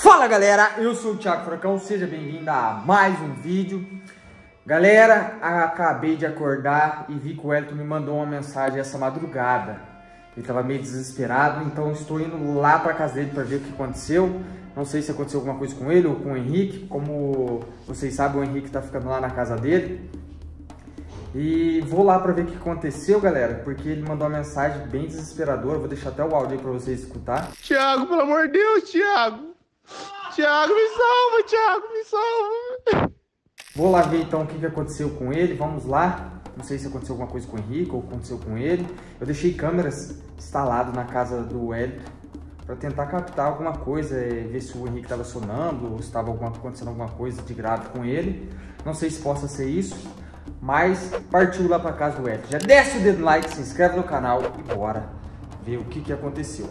Fala galera, eu sou o Thiago Furacão, seja bem-vindo a mais um vídeo. Galera, acabei de acordar e vi que o Wellington me mandou uma mensagem essa madrugada. Ele tava meio desesperado, então estou indo lá pra casa dele para ver o que aconteceu. Não sei se aconteceu alguma coisa com ele ou com o Henrique. Como vocês sabem, o Henrique tá ficando lá na casa dele. E vou lá pra ver o que aconteceu, galera, porque ele mandou uma mensagem bem desesperadora. Vou deixar até o áudio aí pra vocês escutar. Thiago, pelo amor de Deus, Thiago! Thiago, me salva, Thiago, me salva! Vou lá ver então o que aconteceu com ele, vamos lá. Não sei se aconteceu alguma coisa com o Henrique ou aconteceu com ele. Eu deixei câmeras instaladas na casa do Wellington para tentar captar alguma coisa, ver se o Henrique estava sonando ou se estava acontecendo alguma coisa de grave com ele. Não sei se possa ser isso, mas partiu lá para casa do Wellington. Já desce o dedo no like, se inscreve no canal e bora ver o que aconteceu.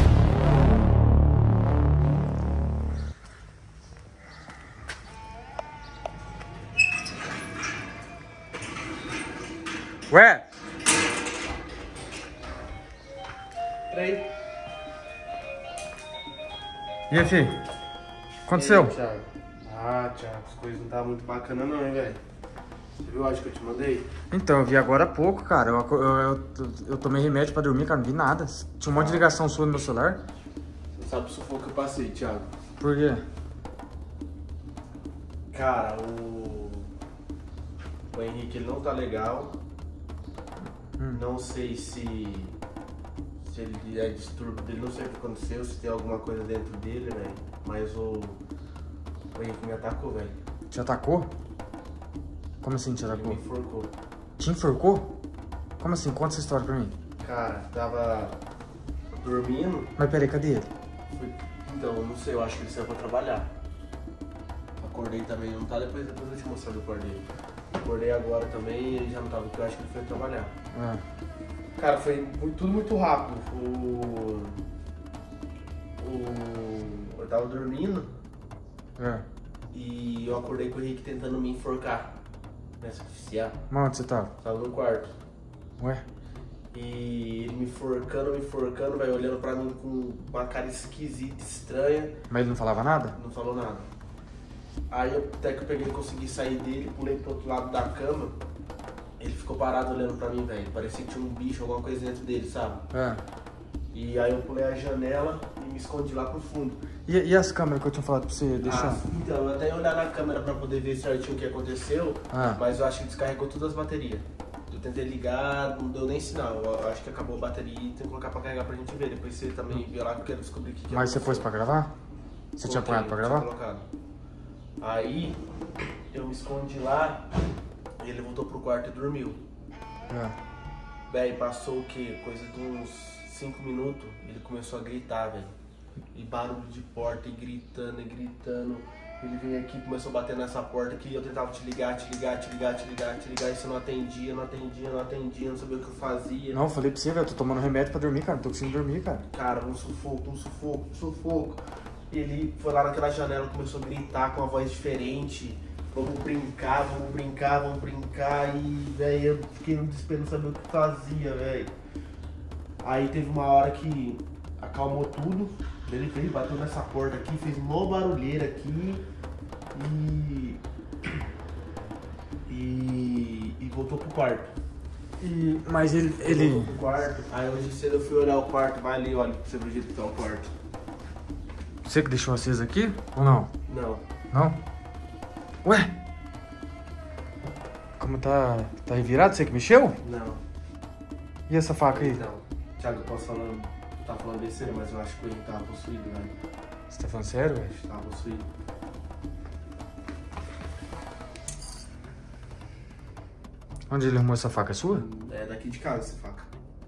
Ué? Peraí. E aí, filho? Aconteceu? Thiago? Thiago, as coisas não estavam muito bacanas não, hein, velho? Você viu a hora que eu te mandei? Então, eu vi agora há pouco, cara. Eu tomei remédio pra dormir, cara, não vi nada. Tinha um monte de ligação sua no meu celular. Você não sabe o sufoco que eu passei, Thiago. Por quê? Cara, o Henrique, ele não tá legal. Não sei se ele é distúrbio dele, não sei o que aconteceu, se tem alguma coisa dentro dele, velho. Mas o Henrique me atacou, velho. Te atacou? Como assim te atacou? Ele me enforcou. Te enforcou? Como assim? Conta essa história pra mim. Cara, tava dormindo. Mas peraí, cadê ele? Então, não sei, eu acho que ele saiu pra trabalhar. Acordei também, não tá? Depois eu te mostro onde eu acordei. Acordei agora também e ele já não tava, porque eu acho que ele foi trabalhar. Cara, foi tudo muito rápido. Eu tava dormindo e eu acordei com o Henrique tentando me enforcar. Me asfixiar. Mas onde você tava? Tava no quarto. Ué? E ele me enforcando, vai olhando pra mim com uma cara esquisita, estranha. Mas ele não falava nada? Não falou nada. Aí até que eu peguei e consegui sair dele, pulei pro outro lado da cama. Ele ficou parado olhando pra mim, velho. Parecia que tinha um bicho, alguma coisa dentro dele, sabe? E aí eu pulei a janela e me escondi lá pro fundo. E as câmeras que eu tinha falado pra você deixar? Então, eu até ia olhar na câmera pra poder ver certinho o que aconteceu, mas eu acho que descarregou todas as baterias. Eu tentei ligar, não deu nem sinal. Eu acho que acabou a bateria e tem que colocar pra carregar pra gente ver. Depois você também vê lá que eu quero descobrir o que Mas você pôs pra gravar? Você tinha apanhado pra gravar? Tinha colocado. Aí eu me escondi lá e ele voltou pro quarto e dormiu. Véi, passou o quê? Coisa de uns 5 minutos, ele começou a gritar, velho. E barulho de porta, e gritando, e gritando. Ele veio aqui, começou a bater nessa porta que eu tentava te ligar, e você não atendia, não sabia o que eu fazia. Não, eu falei pra você, velho, eu tô tomando remédio pra dormir, cara, não tô conseguindo dormir, cara. Cara, um sufoco. Ele foi lá naquela janela, começou a gritar com uma voz diferente. Vamos brincar. E, velho, eu fiquei no desespero, não sabia o que fazia, velho. Aí teve uma hora que acalmou tudo. Ele veio, bateu nessa porta aqui, fez mó barulheira aqui. E voltou pro quarto. Mas ele... Voltou pro quarto. Aí hoje cedo eu fui olhar o quarto. Vai ali, olha, pra você ver o jeito que tá o quarto. Você que deixou aceso aqui ou não? Não. Não? Ué? Como tá revirado? Você que mexeu? Não. E essa faca aí? Não. Thiago, eu posso tá falando besteira, mas eu acho que o Henrique tava possuído, velho. Você tá falando sério, velho? Acho que tava possuído. Onde ele arrumou essa faca? É sua? É daqui de casa essa faca.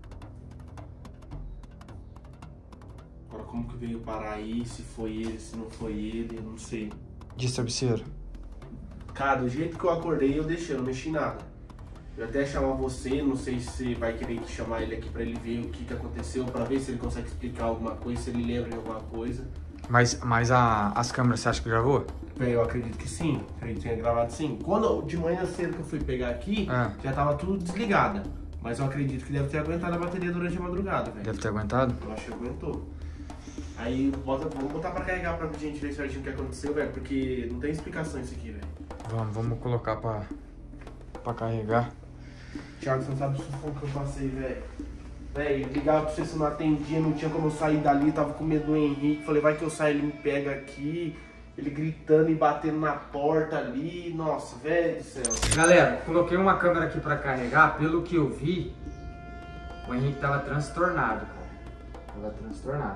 Agora como que veio parar aí, se foi ele, se não foi ele, eu não sei. De travesseiro? Cara, do jeito que eu acordei, eu deixei, eu não mexi em nada. Eu até chamar você, não sei se você vai querer chamar ele aqui pra ele ver o que aconteceu, pra ver se ele consegue explicar alguma coisa, se ele lembra de alguma coisa. Mas as câmeras, você acha que gravou? Eu acredito que sim, acredito que tenha gravado sim. Quando, de manhã cedo que eu fui pegar aqui, já tava tudo desligado. Mas eu acredito que deve ter aguentado a bateria durante a madrugada, velho. Deve ter aguentado? Eu acho que aguentou. Aí vamos botar pra carregar pra gente ver certinho o que aconteceu, velho, porque não tem explicação isso aqui, velho. Vamos colocar pra carregar. Thiago, você não sabe o sufoco que eu passei, velho. Velho, ligava pra você não atendia, não tinha como eu sair dali, tava com medo do Henrique. Falei, vai que eu saio, ele me pega aqui. Ele gritando e batendo na porta ali. Nossa, velho do céu. Galera, coloquei uma câmera aqui pra carregar. Pelo que eu vi, o Henrique tava transtornado, cara. Tava transtornado.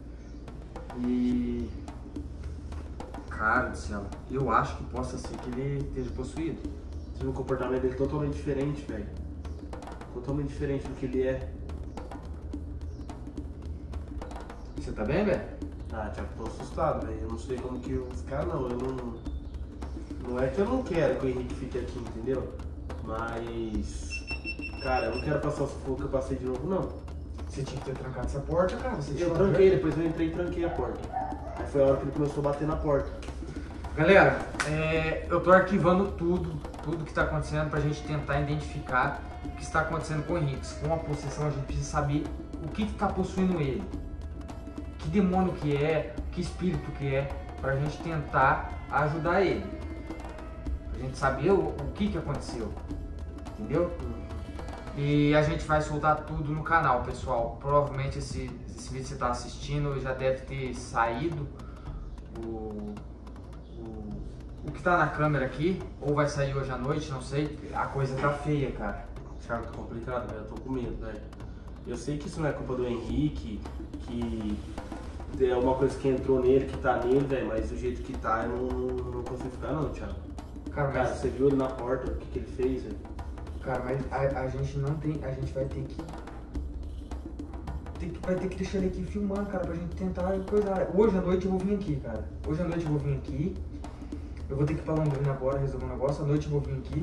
E... cara do céu, eu acho que possa ser que ele esteja possuído. Você viu o comportamento dele totalmente diferente, velho. Totalmente diferente do que ele é. Você tá bem, velho? Ah, Thiago, tô assustado, velho. Eu não sei como que os caras não. Eu não. Não é que eu não quero que o Henrique fique aqui, entendeu? Mas. Cara, eu não quero passar o sufoco que eu passei de novo, não. Você tinha que ter trancado essa porta, cara. Eu tranquei, depois eu entrei e tranquei a porta. Aí foi a hora que ele começou a bater na porta. Galera, eu tô arquivando tudo que tá acontecendo pra gente tentar identificar o que está acontecendo com o Henrique. Se for uma possessão, a gente precisa saber o que tá possuindo ele. Que demônio que é, que espírito que é, pra gente tentar ajudar ele. Pra gente saber o que aconteceu. Entendeu? E a gente vai soltar tudo no canal, pessoal. Provavelmente esse vídeo que você tá assistindo já deve ter saído o que tá na câmera aqui, ou vai sair hoje à noite, não sei. A coisa tá feia, cara. Thiago, tá complicado, velho. Eu tô com medo, velho. Eu sei que isso não é culpa do Henrique, que é uma coisa que entrou nele, que tá nele, velho, mas do jeito que tá, eu não consigo ficar não, Thiago. Cara, você viu ele na porta, o que ele fez, velho? Cara, mas a gente não tem, a gente vai ter que deixar ele aqui filmando, cara, pra gente tentar coisar. Hoje à noite eu vou vir aqui, cara. Hoje à noite eu vou vir aqui. Eu vou ter que ir pra Londrina agora, resolver um negócio. À noite eu vou vir aqui.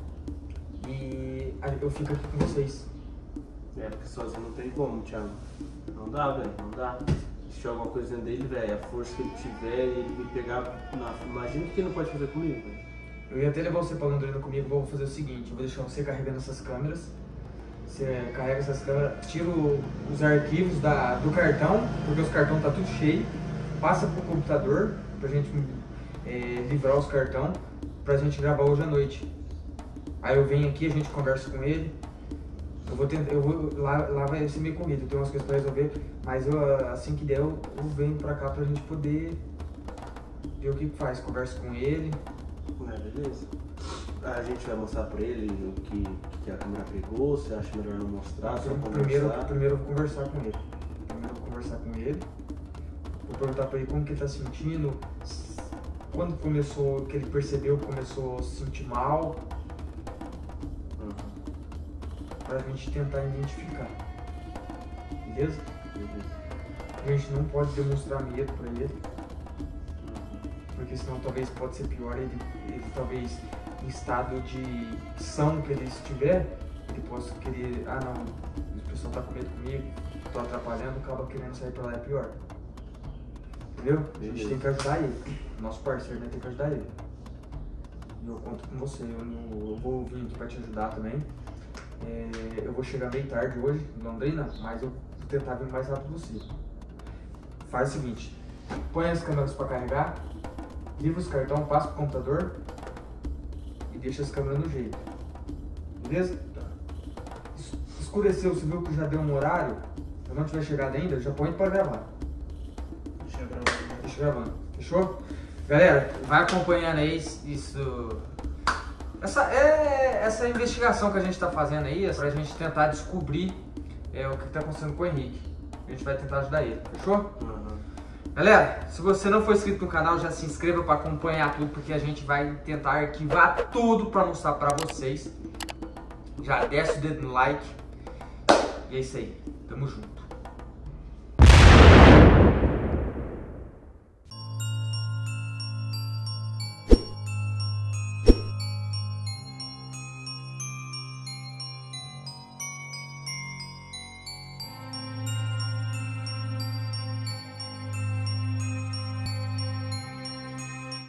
E eu fico aqui com vocês. É, porque sozinho não tem como, Thiago. Não dá, velho, não dá. Se tiver alguma coisa dentro dele, velho, a força que ele tiver, ele me pegar imagina o que ele não pode fazer comigo, velho. Eu ia até levar você pra Londrina comigo, vou fazer o seguinte, eu vou deixar você carregando essas câmeras. Você carrega essas câmeras, tira os arquivos do cartão, porque os cartões tá tudo cheio. Passa pro computador, pra gente livrar os cartões, pra gente gravar hoje à noite. Aí eu venho aqui, a gente conversa com ele. Lá vai ser meio corrido, eu tenho umas coisas pra resolver, mas assim que der eu venho pra cá pra gente poder ver o que faz, conversa com ele. Beleza. A gente vai mostrar pra ele o que a câmera pegou, você acha melhor não mostrar? Primeiro eu vou conversar com ele. Vou perguntar pra ele como que ele tá sentindo, quando começou, que ele percebeu que começou a se sentir mal. Pra gente tentar identificar. Beleza? A gente não pode demonstrar medo pra ele. Porque senão talvez pode ser pior, ele talvez em estado de são que ele estiver, ele possa querer, não, o pessoal tá com medo comigo, tô atrapalhando, acaba querendo sair pra lá, é pior. Entendeu? A gente tem que ajudar ele. Nosso parceiro, né, tem que ajudar ele. E eu conto com você, eu vou vir aqui pra te ajudar também. Eu vou chegar meio tarde hoje em Londrina, mas eu vou tentar vir o mais rápido possível. Faz o seguinte, põe as câmeras para carregar, livra os cartões, passa pro computador e deixa as câmeras no jeito. Beleza? Escureceu, você viu que já deu um horário, eu não tiver chegado ainda, já põe para gravar. Deixa gravando. Fechou? Galera, vai acompanhando aí essa investigação que a gente está fazendo aí, é pra gente tentar descobrir o que está acontecendo com o Henrique. A gente vai tentar ajudar ele, fechou? Galera, se você não for inscrito no canal, já se inscreva para acompanhar tudo, porque a gente vai tentar arquivar tudo para mostrar para vocês. Já desce o dedo no like. E é isso aí, tamo junto.